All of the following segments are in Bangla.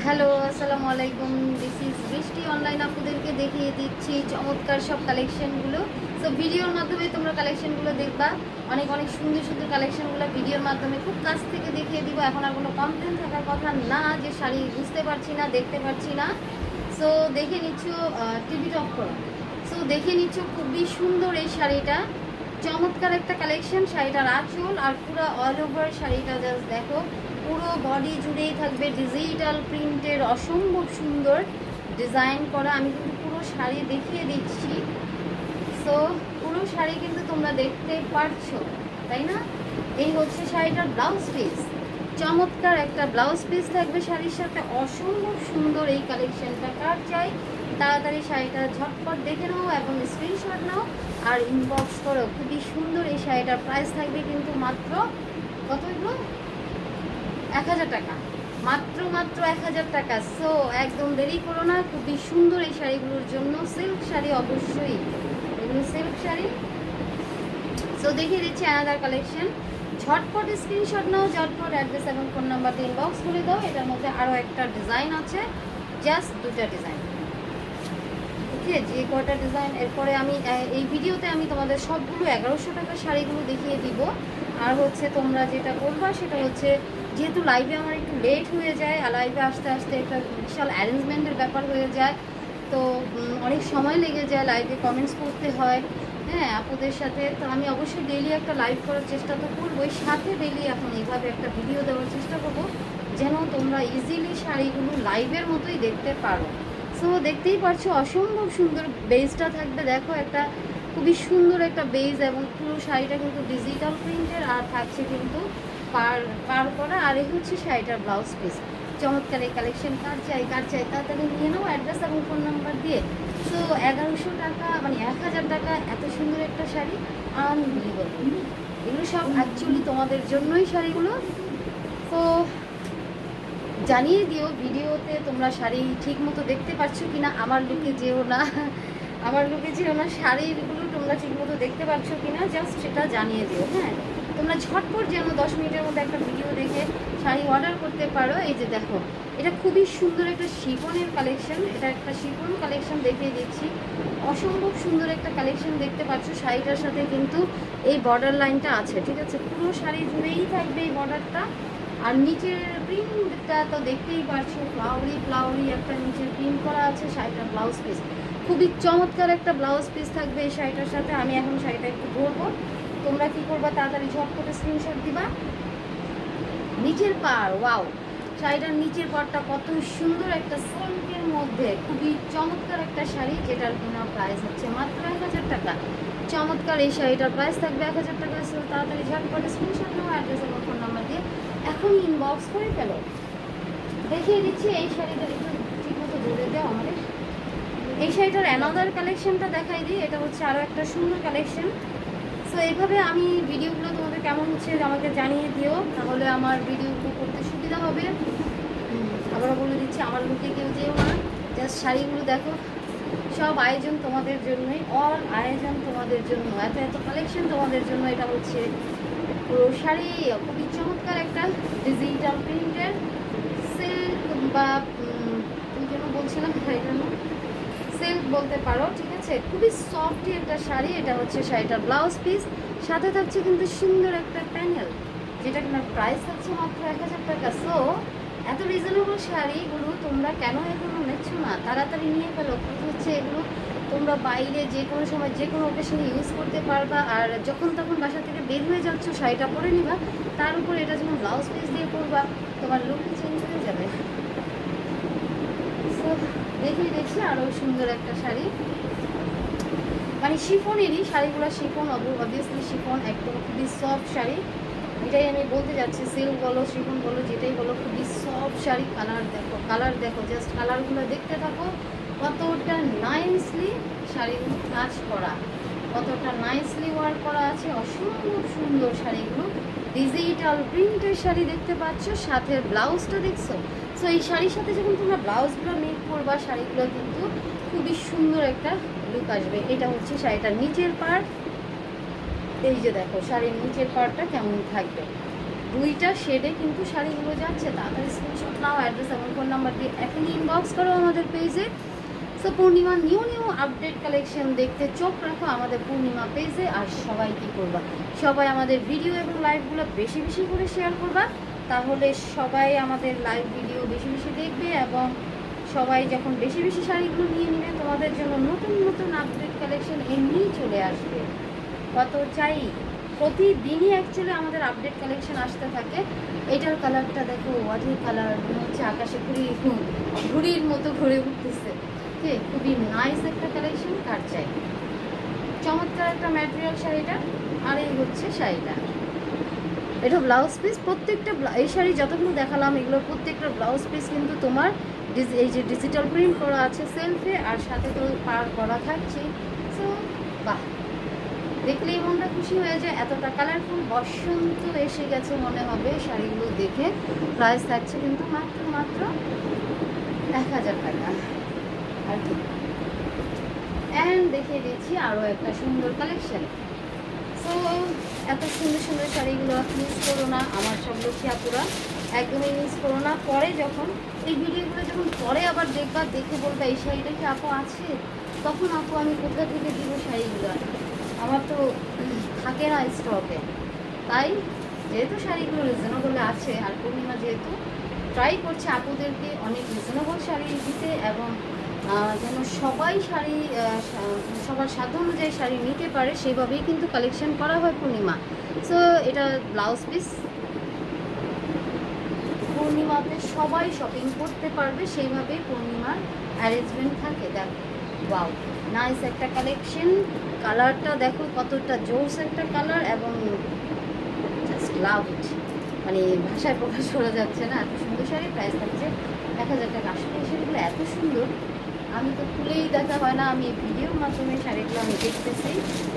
হ্যালো, আসসালামু আলাইকুম। দিস ইজ বৃষ্টি। অনলাইন আপনাদেরকে দেখিয়ে দিচ্ছি চমৎকার সব কালেকশনগুলো। সো ভিডিওর মাধ্যমে তোমরা কালেকশনগুলো দেখবা। অনেক অনেক সুন্দর সুন্দর কালেকশনগুলো ভিডিওর মাধ্যমে খুব কাছ থেকে দেখিয়ে দিব। এখন আর কোনো কমপ্লেন থাকার কথা না যে শাড়ি বুঝতে পারছি না, দেখতে পারছি না। সো দেখে নিচ্ছ, টিভিটা অফ করো। সো দেখে নিচ্ছ খুবই সুন্দর এই শাড়িটা, চমৎকার একটা কালেকশন। শাড়িটার আঁচল আর পুরো অল ওভার শাড়িটা জাস্ট দেখো, পুরো বডি জুড়েই থাকবে ডিজিটাল প্রিন্টের অসম্ভব সুন্দর ডিজাইন করা। আমি কিন্তু পুরো শাড়ি দেখিয়ে দিচ্ছি। সো পুরো শাড়ি কিন্তু তোমরা দেখতে পারছো, তাই না? এই হচ্ছে শাড়িটার ব্লাউজ পিস। চমৎকার একটা ব্লাউজ পিস থাকবে শাড়ির সাথে, অসম্ভব সুন্দর এই কালেকশনটা। কার চাই তাড়াতাড়ি শাড়িটা ঝটপট দেখে নাও এবং স্ক্রিনশট নাও আর ইনবক্স করো। খুবই সুন্দর এই শাড়িটার প্রাইস থাকবে কিন্তু মাত্র কত এগুলো, 1000 টাকা, মাত্র 1000 টাকা। সো একদম দেরি করো না, খুবই সুন্দর এই শাড়িগুলোর জন্য। সিল্ক শাড়ি অবশ্যই, এগুলো সিল্ক শাড়ি। সো দেখিয়ে দিচ্ছি অ্যানাদার কালেকশন। ঝটপট স্ক্রিনশট নাও, ঝটপট অ্যাড্রেস এবং ফোন নাম্বারটা ইনবক্স করে দাও। এটার মধ্যে আরও একটা ডিজাইন আছে, জাস্ট দুটা ডিজাইন। ওকে, যে কয়টা ডিজাইন এরপরে আমি এই ভিডিওতে আমি তোমাদের সবগুলো 1100 টাকার শাড়িগুলো দেখিয়ে দিব। আর হচ্ছে তোমরা যেটা করবা সেটা হচ্ছে, যেহেতু লাইভে আমার একটু লেট হয়ে যায় আর লাইভে আসতে আসতে একটা বিশাল অ্যারেঞ্জমেন্টের ব্যাপার হয়ে যায়, তো অনেক সময় লেগে যায়, লাইভে কমেন্টস করতে হয়, হ্যাঁ, আপুদের সাথে। তো আমি অবশ্যই ডেইলি একটা লাইভ করার চেষ্টা তো করবোই, সাথে ডেইলি এখন এইভাবে একটা ভিডিও দেওয়ার চেষ্টা করবো যেন তোমরা ইজিলি শাড়িগুলো লাইভের মতোই দেখতে পারো। সো দেখতেই পারছো অসম্ভব সুন্দর বেজটা থাকবে, দেখো একটা খুবই সুন্দর একটা বেজ, এবং পুরো শাড়িটা কিন্তু ডিজিটাল প্রিন্টের আর থাকছে কিন্তু পার করা। আর এই হচ্ছে শাড়িটার ব্লাউজ পিস। চমৎকার এই কালেকশন। কার চাই তাড়াতাড়ি নিয়ে নাও অ্যাড্রেস এবং ফোন নাম্বার দিয়ে। সো 1100 টাকা মানে 1000 টাকা, এত সুন্দর একটা শাড়ি আনবিলিভেবল। এগুলো সব অ্যাকচুয়ালি তোমাদের জন্যই শাড়িগুলো। তো জানিয়ে দিও ভিডিওতে তোমরা শাড়ি ঠিক মতো দেখতে পাচ্ছ কিনা। আমার লুকে যেও না, আমার লুকে যেও না, শাড়িগুলো তোমরা ঠিক মতো দেখতে পাচ্ছ কিনা জাস্ট সেটা জানিয়ে দিও। হ্যাঁ, তোমরা ঝটপট যেন 10 মিনিটের মধ্যে একটা ভিডিও দেখে শাড়ি অর্ডার করতে পারো। এই যে দেখো, এটা খুবই সুন্দর একটা শিফনের কালেকশন। এটা একটা শিফন কালেকশন দেখিয়ে দিচ্ছি, অসম্ভব সুন্দর একটা কালেকশন দেখতে পাচ্ছ। শাড়িটার সাথে কিন্তু এই বর্ডার লাইনটা আছে, ঠিক আছে? পুরো শাড়ি জুড়েই থাকবে এই বর্ডারটা। আর নিচের প্রিন্টটা তো দেখতেই পাচ্ছ, ফ্লাওয়ারি একটা নিচের প্রিন্ট করা আছে। শাড়িটার ব্লাউজ পিস খুবই চমৎকার একটা ব্লাউজ পিস থাকবে এই শাড়িটার সাথে। আমি এখন শাড়িটা একটু ধরবো, তোমরা কি করবা তাড়াতাড়ি ঝট করে স্ক্রিনশট দিবা। নিচের পাড়, ওয়াও, শাড়িটার নিচের পাড়টা কত সুন্দর, একটা সিল্কের মধ্যে খুবই চমৎকার একটা শাড়ি, যেটার কিনা প্রাইস হচ্ছে মাত্র 1000 টাকা। চমৎকার এই শাড়িটার প্রাইস থাকবে 1000 টাকা। সো তাড়াতাড়ি ঝট করে স্ক্রিনশট নাও অ্যাড্রেস এবং ফোন নাম্বার দিয়ে এখন ইনবক্স করে ফেলো। দেখিয়ে দিচ্ছি এই শাড়িটা একটু ঠিক মতো ধরে দেওয়া আমাদের। এই শাড়িটার অ্যানাদার কালেকশনটা দেখাই দিই, এটা হচ্ছে আরও একটা সুন্দর কালেকশন। সো এইভাবে আমি ভিডিওগুলো তোমাদের কেমন হচ্ছে আমাকে জানিয়ে দিও, তাহলে আমার ভিডিওগুলো করতে সুবিধা হবে। আবারও বলে দিচ্ছি, আমার লুকে কেউ যেও না, জাস্ট শাড়িগুলো দেখো, সব আয়োজন তোমাদের জন্যই, অল আয়োজন তোমাদের জন্য, এত এত কালেকশন তোমাদের জন্য। এটা হচ্ছে পুরো শাড়ি খুবই চমৎকার একটা ডিজিটাল প্রিন্টের সিল্ক, বা ওই জন্য বলছিলাম শাড়িটার নাম সিল্ক বলতে পারো, ঠিক আছে? খুবই সফটি একটা শাড়ি। এটা হচ্ছে শাড়িটার ব্লাউজ পিস, সাথে থাকছে কিন্তু সুন্দর একটা প্যানেল, যেটা কিনা প্রাইস থাকছে মাত্র 1000 টাকা। সো এত রিজনেবল শাড়িগুলো তোমরা কেন এগুলো নিচ্ছ না? তাড়াতাড়ি নিয়ে ফেলো। হচ্ছে এগুলো তোমরা বাইরে যে কোনো সময় যে কোনো অকেশনে ইউজ করতে পারবা, আর যখন তখন বাসা থেকে বের হয়ে যাচ্ছ শাড়িটা পরে নিবা, তার উপরে এটা যখন ব্লাউজ পিস দিয়ে পরবা, তোমার লুকই চেঞ্জ হয়ে যাবে। সো দেখিয়ে দেখছি আরও সুন্দর একটা শাড়ি, মানে শিফনেরই শাড়িগুলো, শিফন অবভিয়াসলি শিফন, একদম খুবই সফট শাড়ি। এটাই আমি বলতে যাচ্ছি, সিল্ক বলো শিফন বলো যেটাই বলো, খুবই সফট শাড়ি। কালার দেখো, জাস্ট কালারগুলো দেখতে থাকো, কতটা নাইসলি শাড়িগুলো কাজ করা, কতটা নাইসলি ওয়ার্ক করা আছে। অসম্ভব সুন্দর শাড়িগুলো, ডিজিটাল প্রিন্টের শাড়ি দেখতে পাচ্ছ, সাথে ব্লাউজটা দেখছো। সো এই শাড়ির সাথে যখন তোমরা ব্লাউজগুলো মেক করবা, শাড়িগুলো কিন্তু খুবই সুন্দর একটা লুক আসবে। এটা হচ্ছে শাড়িটার নিচের পার্ট। এই যে দেখো শাড়ির নিচের পার্টটা কেমন থাকবে, দুইটা শেডে কিন্তু শাড়িগুলো যাচ্ছে। তাড়াতাড়ি স্ক্রিনশট নাও, অ্যাড্রেস এবং ফোন নাম্বার দিয়ে এখনই ইনবক্স করো আমাদের পেজে। So Purnima new update collection দেখতে চোখ রাখো আমাদের পূর্ণিমা পেজে। আর সবাই কী করবা, সবাই আমাদের ভিডিও এবং লাইভগুলো বেশি বেশি করে শেয়ার করবা, তাহলে সবাই আমাদের লাইভ ভিডিও বেশি বেশি দেখবে এবং সবাই যখন বেশি বেশি শাড়িগুলো নিয়ে নেবে তোমাদের জন্য নতুন নতুন আপডেট কালেকশন এমনিই চলে আসবে। কত চাই, প্রতিদিনই অ্যাকচুয়ালি আমাদের আপডেট কালেকশন আসতে থাকে। এটার কালারটা দেখো, ওয়াটার কালার, মনে হচ্ছে আকাশে ঘুড়ির মতো ঘুরে উঠতেছে। ঠিক, খুবই নাইস একটা কালেকশন, কার চাই। চমৎকার একটা ম্যাটেরিয়াল শাড়িটা। আর এই হচ্ছে শাড়িটা, এটা ব্লাউজ পিস। প্রত্যেকটা এই শাড়ি যতগুলো দেখালাম এগুলো প্রত্যেকটা ব্লাউজ পিস কিন্তু তোমার এই যে ডিজিটাল প্রিন্ট করা আছে সেলফে, আর সাথে তো পার করা থাকছে। সো বাহ, দেখলেই মনটা খুশি হয়ে যায়। এতটা কালারফুল, বসন্ত এসে গেছে মনে হবে শাড়িগুলো দেখে। প্রাইস থাকছে কিন্তু মাত্র 1000 টাকা। আর কি, অ্যান্ড দেখিয়ে দিচ্ছি আরও একটা সুন্দর কালেকশন। সো এত সুন্দর সুন্দর শাড়িগুলো মিস করো না আমার সব লক্ষ্মী আপুরা, একদমই মিস করো না। পরে যখন এই ভিডিওগুলো যখন পরে আবার দেখবা, দেখে বলবা এই শাড়িটা কি আপু আছে, তখন আপু আমি কোথা থেকে দিব শাড়িগুলো, আমার তো থাকে না স্টকে। তাই যেহেতু শাড়িগুলো রিজনেবল আছে, আর পূর্ণিমা যেহেতু ট্রাই করছে আপুদেরকে অনেক রিজনেবল শাড়ি দিতে, এবং যেন সবাই শাড়ি সবার সাধ্য অনুযায়ী শাড়ি নিতে পারে, সেভাবেই কিন্তু কালেকশন করা হয় পূর্ণিমা। সো এটা ব্লাউজ পিস, পূর্ণিমাতে সবাই শপিং করতে পারবে, সেইভাবেই পূর্ণিমার অ্যারেঞ্জমেন্ট থাকে। দেখো, ওয়াও, নাইস একটা কালেকশন। কালারটা দেখো কতটা জোস একটা কালার, এবং জাস্ট লাভ ইট, মানে ভাষায় প্রকাশ করা যাচ্ছে না, এত সুন্দর শাড়ি। প্রাইস থাকছে 1000 টাকা। আসলে এই শাড়িগুলো এত সুন্দর, আমি তো খুলেই দেখা হয় না, আমি ভিডিওর মাধ্যমে শাড়িগুলো আমি দেখতেছি।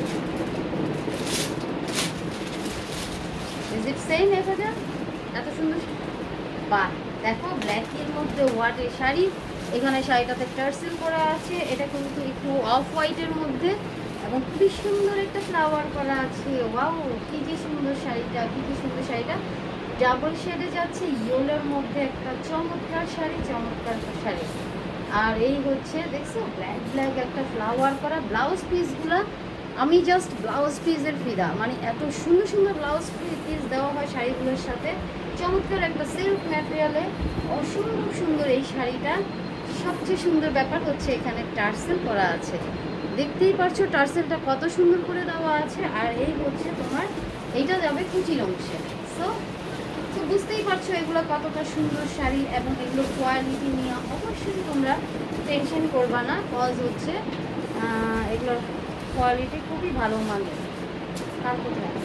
Is it same 1000? এত সুন্দর। বাহ, দেখো ব্ল্যাকের মধ্যে ওয়াটের শাড়ি, এখানে শাড়িটাতে টার্সেল করা আছে, এটা কিন্তু একটু অফ হোয়াইটের মধ্যে, এবং খুবই সুন্দর একটা ফ্লাওয়ার করা আছে। ওয়াও, কি যে সুন্দর শাড়িটা, কি যে সুন্দর শাড়িটা। ডাবল শেডে যাচ্ছে, ইয়েলোর মধ্যে একটা চমৎকার শাড়ি, চমৎকার শাড়ি। আর এই হচ্ছে দেখছো ব্ল্যাক একটা ফ্লাওয়ার করা ব্লাউজ পিসগুলো। আমি জাস্ট ব্লাউজ পিসের ফিদা, মানে এত সুন্দর সুন্দর ব্লাউজ পিস দেওয়া হয় শাড়িগুলোর সাথে। চমৎকার একটা সিল্ক ম্যাটেরিয়ালে অসম্ভব সুন্দর এই শাড়িটা। সবচেয়ে সুন্দর ব্যাপার হচ্ছে এখানে টার্সেল করা আছে, দেখতেই পারছো টার্সেলটা কত সুন্দর করে দেওয়া আছে। আর এই হচ্ছে তোমার এইটা যাবে কুচির অংশে। সো বুঝতেই পারছো এগুলো কতটা সুন্দর শাড়ি, এবং এগুলো কোয়ালিটি নিয়ে অবশ্যই তোমরা টেনশন করবা না, কজ হচ্ছে এগুলোর কোয়ালিটি খুবই ভালো মানের। আর কোথায়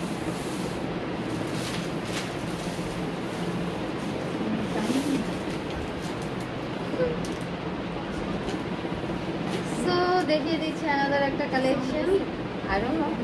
সো দেখিয়ে দিচ্ছি আনাদার একটা কালেকশন। আই ডোন্ট নো,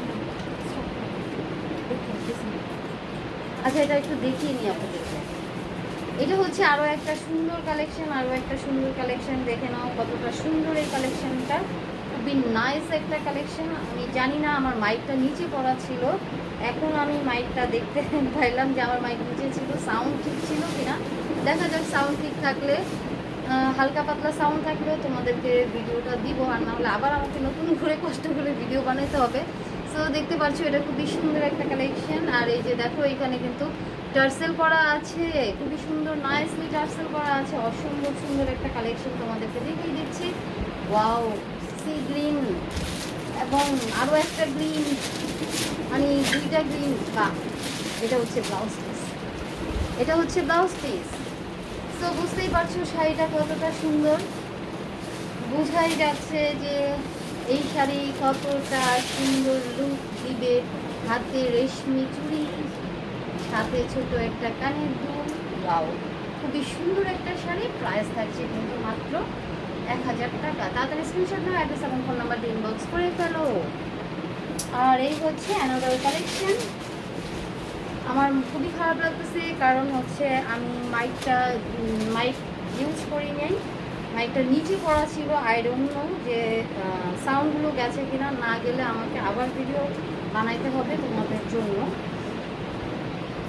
আচ্ছা এটা একটু দেখিয়ে নিই আপনাদেরকে। এটা হচ্ছে আরও একটা সুন্দর কালেকশন, আরও একটা সুন্দর কালেকশন। দেখে নাও কতটা সুন্দর এই কালেকশনটা, খুবই নাইস একটা কালেকশন। আমি জানি না, আমার মাইকটা নিচে পড়া ছিল, এখন আমি মাইকটা দেখতে পাইলাম যে আমার মাইক নিচে ছিল, সাউন্ড ঠিক ছিল কিনা দেখা যাক। সাউন্ড ঠিক থাকলে, হালকা পাতলা সাউন্ড থাকলেও তোমাদেরকে ভিডিওটা দিব, আর নাহলে আবার আমাকে নতুন করে কষ্ট করে ভিডিও বানাতে হবে। সো দেখতে পাচ্ছ এটা খুবই সুন্দর একটা কালেকশন। আর এই যে দেখো এখানে কিন্তু টার্সেল করা আছে, খুবই সুন্দর নাইসলি টার্সেল করা আছে। অসম্ভব সুন্দর একটা কালেকশন তোমাদেরকে দেখিয়ে দিচ্ছি। ওয়াও, সি গ্রিন এবং আরও একটা গ্রিন, মানে দুইটা গ্রিন। বাহ, এটা হচ্ছে ব্লাউজ পিস, এটা হচ্ছে ব্লাউজ পিস। তো বুঝতেই পারছো শাড়িটা কতটা সুন্দর, বোঝাই যাচ্ছে যে এই শাড়ি কতটা সুন্দর লুক দিবে। হাতে রেশমি চুড়ি, সাথে ছোট একটা কানের দুল। ওয়াও, খুবই সুন্দর একটা শাড়ি। প্রাইস থাকছে কিন্তু মাত্র 1000 টাকা। তাড়াতাড়ি স্ক্রিনশট নাও, অ্যাড্রেস এবং ফোন নাম্বার দিয়ে ইনবক্স করে ফেলো। আর এই হচ্ছে অ্যানাদার কালেকশন। আমার খুবই খারাপ লাগতেছে, কারণ হচ্ছে আমি মাইক ইউজ করি নাই, মাইকটা নিচে পড়া ছিল। আই ডোন্ট নো যে সাউন্ডগুলো গেছে কিনা, না গেলে আমাকে আবার ভিডিও বানাইতে হবে তোমাদের জন্য।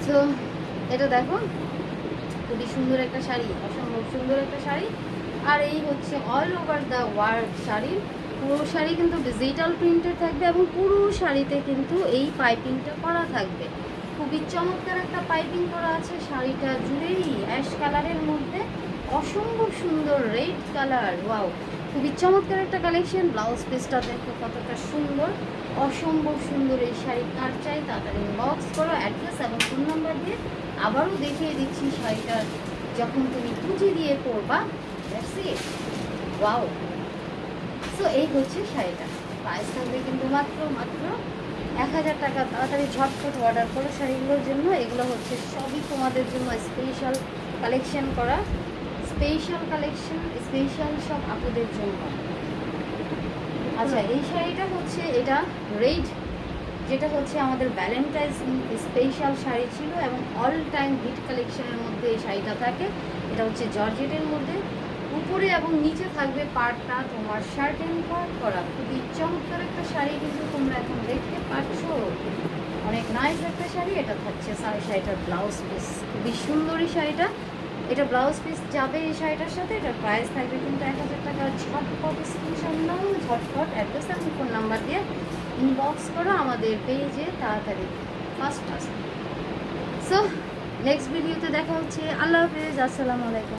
তো এটা দেখো খুবই সুন্দর একটা শাড়ি, অসম্ভব সুন্দর একটা শাড়ি। আর এই হচ্ছে all over the work sari. পুরো শাড়ি কিন্তু ডিজিটাল প্রিন্টেড থাকবে এবং পুরো শাড়িতে কিন্তু এই পাইপিংটা করা থাকবে। খুবই চমৎকার একটা পাইপিং করা আছে শাড়িটা জুড়েই, অ্যাশ কালারের মধ্যে অসম্ভব সুন্দর রেড কালার। ওয়াও, খুবই চমৎকার একটা কালেকশন। ব্লাউজ পিসটা দেখো কতটা সুন্দর, অসম্ভব সুন্দর। এই শাড়ি কার চাই তাড়াতাড়ি ইনবক্স করো, অ্যাড্রেস এবং ফোন নাম্বার দিয়ে। আবারও দেখিয়ে দিচ্ছি শাড়িটা যখন তুমি পুঁজি দিয়ে পরবা। ওয়াও, সো এই হচ্ছে শাড়িটা। প্রাইস থাকবে কিন্তু মাত্র 1000 টাকা। তাড়াতাড়ি ঝটপট অর্ডার করো শাড়িগুলোর জন্য। এগুলো হচ্ছে সবই তোমাদের জন্য স্পেশাল কালেকশন করা, স্পেশাল কালেকশন, স্পেশাল সব আপুদের জন্য। আচ্ছা, এই শাড়িটা হচ্ছে এটা রেড, যেটা হচ্ছে আমাদের ভ্যালেন্টাইন্স স্পেশাল শাড়ি ছিল এবং অল টাইম হিট কালেকশনের মধ্যে এই শাড়িটা থাকে। এটা হচ্ছে জর্জেটের মধ্যে, উপরে এবং নিচে থাকবে পার্টটা তোমার শার্টেন পার্ট করা। খুবই চমৎকার একটা শাড়ি কিন্তু তোমরা এখন দেখতে পাচ্ছ, অনেক নাইস একটা শাড়ি। এটা থাকছে শাড়িটার ব্লাউজ পিস, খুবই সুন্দরী শাড়িটা। এটা ব্লাউজ পিস যাবে এই শাড়িটার সাথে। এটার প্রাইস থাকবে কিন্তু 1000 টাকা। ঝটপট স্ক্রিনশট নাও, ঝটপট অ্যাড্রেস এবং ফোন নাম্বার দিয়ে ইনবক্স করো আমাদের পেজে তাড়াতাড়ি, ফার্স্ট। সো নেক্সট ভিডিওতে দেখা হচ্ছে। আল্লাহ হাফেজ, আসসালামু আলাইকুম।